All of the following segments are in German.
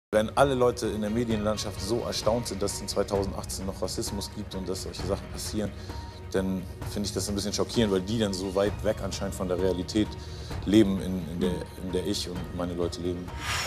Wenn alle Leute in der Medienlandschaft so erstaunt sind, dass es in 2018 noch Rassismus gibt und dass solche Sachen passieren, dann finde ich das ein bisschen schockierend, weil die dann so weit weg anscheinend von der Realität leben, in der ich und meine Leute leben.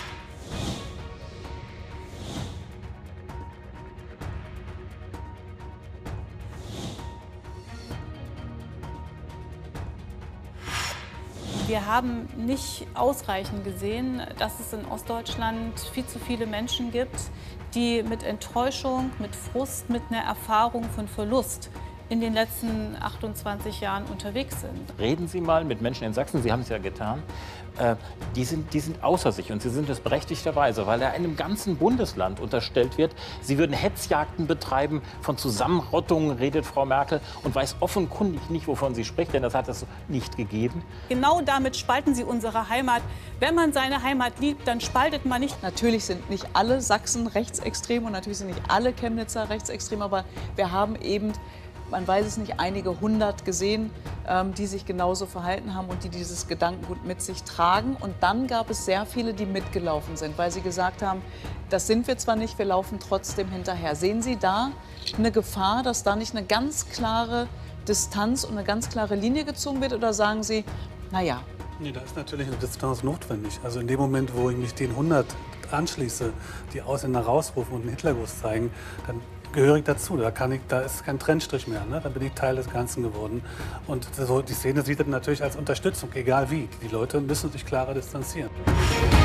Wir haben nicht ausreichend gesehen, dass es in Ostdeutschland viel zu viele Menschen gibt, die mit Enttäuschung, mit Frust, mit einer Erfahrung von Verlust in den letzten 28 Jahren unterwegs sind. Reden Sie mal mit Menschen in Sachsen, Sie haben es ja getan, die sind außer sich und sie sind es berechtigterweise, weil einem ganzen Bundesland unterstellt wird, sie würden Hetzjagden betreiben, von Zusammenrottungen redet Frau Merkel und weiß offenkundig nicht, wovon sie spricht, denn das hat es nicht gegeben. Genau damit spalten sie unsere Heimat. Wenn man seine Heimat liebt, dann spaltet man nicht. Natürlich sind nicht alle Sachsen rechtsextrem und natürlich sind nicht alle Chemnitzer rechtsextrem, aber wir haben eben, man weiß es nicht, einige hundert gesehen, die sich genauso verhalten haben und die dieses Gedankengut mit sich tragen. Und dann gab es sehr viele, die mitgelaufen sind, weil sie gesagt haben, das sind wir zwar nicht, wir laufen trotzdem hinterher. Sehen Sie da eine Gefahr, dass da nicht eine ganz klare Distanz und eine ganz klare Linie gezogen wird? Oder sagen Sie, naja? Nee, da ist natürlich eine Distanz notwendig. Also in dem Moment, wo ich mich den 100 anschließe, die Ausländer rausrufen und einen Hitlergruß zeigen, dann gehöre ich dazu. Da ist kein Trennstrich mehr. Ne? Dann bin ich Teil des Ganzen geworden. Und so, die Szene sieht das natürlich als Unterstützung, egal wie. Die Leute müssen sich klarer distanzieren.